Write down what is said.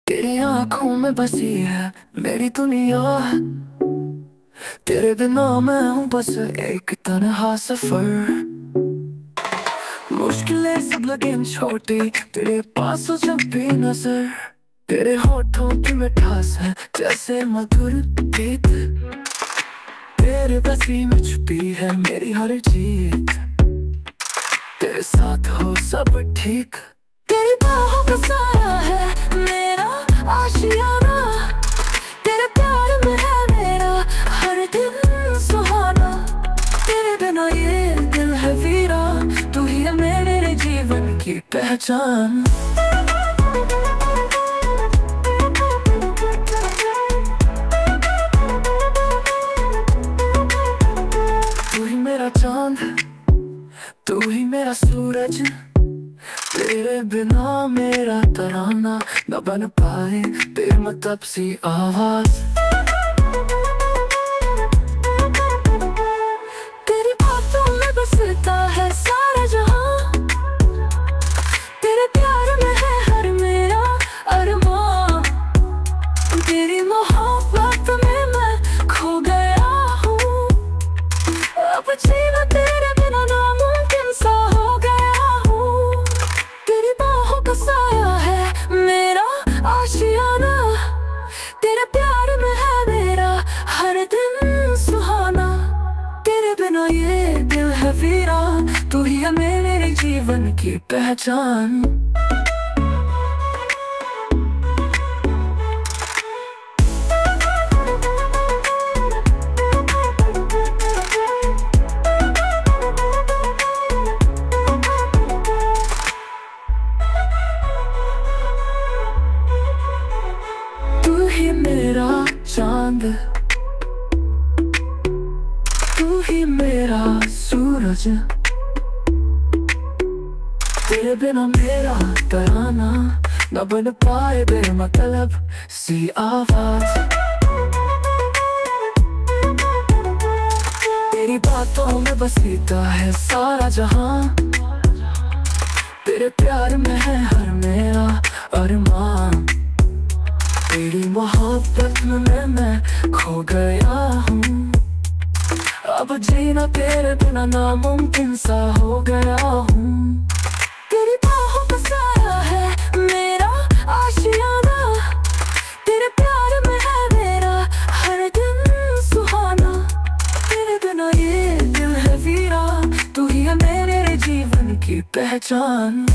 तेरी आंखों में बसी है मेरी दुनिया। तेरे बिना मैं हूँ बस एक तन्हा सफर। मुश्किलें सब लगे छोटी तेरे पास हो जब भी नजर। तेरे होठों की मिठास है जैसे मधुर गीत। तेरे बसी में छुपी है मेरी हर जीत। तेरे साथ हो सब ठीक। तेरी बाहों का साया है मेरा आशियाना। तेरे प्यार में है मेरा हर दिन सुहाना। तेरे बिना ये दिल है वीरान। तू ही है मेरे जीवन की पहचान। तू ही मेरा चांद, तू ही मेरा सूरज। तेरे बिना मेरा तराना न बन पाए बेमतलब सी आवाज। तेरी बातों में बसता है सारा जहां। तेरे प्यार में है हर मेरा अरमान। तेरी मोहब्बत में मैं खो गया हूँ। अब जीना तेरे बिना नामुमकिन सा हो गया हूँ। तेरी बाहों का साया है मेरा आशियाना। तेरे प्यार में है मेरा हर दिन सुहाना। तेरे बिना ये दिल है वीरान। तू ही है मेरे जीवन की पहचान। तू ही मेरा चांद, तू ही मेरा सूरज। तेरे बिना मेरा तराना न बन पाए बेमतलब सी आवाज। तेरी बातों में बसता है सारा जहां। तेरे प्यार में है हर मेरा अरमान। तेरी मोहब्बत में मैं खो गया हूँ। अब जीना तेरे बिना नामुमकिन सा हो गया हूँ। तेरी बाहों का साया है मेरा आशियाना। तेरे प्यार में है मेरा हर दिन सुहाना। तेरे बिना ये दिल है वीरान। तू ही है मेरे जीवन की पहचान।